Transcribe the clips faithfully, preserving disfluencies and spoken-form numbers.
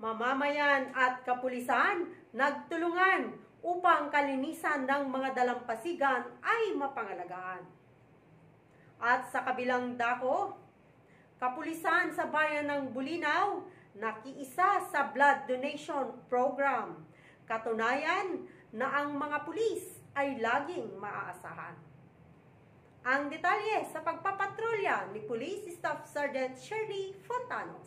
mamamayan at kapulisan nagtulungan upang kalinisan ng mga dalampasigan ay mapangalagaan. At sa kabilang dako, kapulisan sa bayan ng Bulinaw nakiisa sa blood donation program. Katunayan na ang mga pulis ay laging maaasahan. Ang detalye sa pagpapatrolya ni Police Staff Sergeant Shirley Fontanos.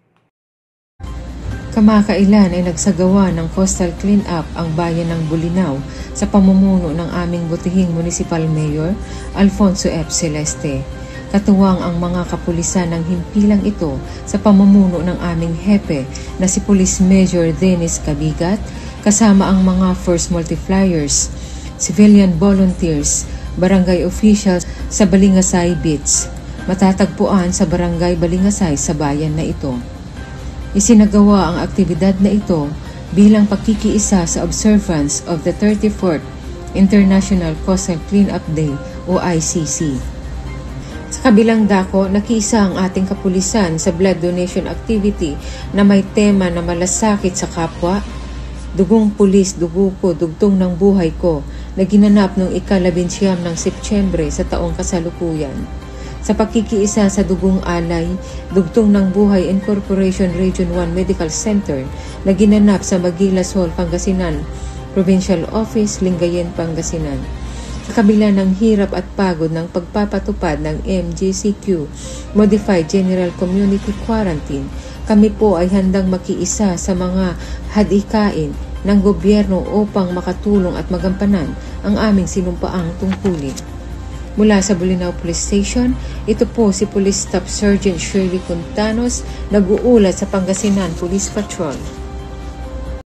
Kamakailan ay nagsagawa ng coastal clean-up ang bayan ng Bulinaw sa pamumuno ng aming butihing Municipal Mayor Alfonso F. Celeste. Katuwang ang mga kapulisan ng himpilang ito sa pamumuno ng aming hepe na si Police Major Dennis Cabigat kasama ang mga Force Multipliers, civilian volunteers, barangay officials sa Balingasay Beach, matatagpuan sa Barangay Balingasay sa bayan na ito. Isinagawa ang aktibidad na ito bilang pagkikiisa sa observance of the thirty-fourth International Coastal Cleanup Day o I C C. Sa kabilang dako, nakiisa ang ating kapulisan sa blood donation activity na may tema na malasakit sa kapwa, dugong pulis, dugo ko, dugtong ng buhay ko, na ginanap noong ikalabinsyam ng Setyembre sa taong kasalukuyan. Sa pagkikiisa sa dugong alay, dugtong ng buhay Incorporation Region one Medical Center na ginanap sa Magilas Hall, Pangasinan, Provincial Office, Lingayen, Pangasinan. Sa kabila ng hirap at pagod ng pagpapatupad ng M G C Q, Modified General Community Quarantine, kami po ay handang makiisa sa mga hadikain ng gobyerno upang makatulong at magampanan ang aming sinumpaang tungkulin. Mula sa Bulinaw Police Station, ito po si Police Staff Sergeant Shirley Fontanos, nag-uulat sa Pangasinan Police Patrol.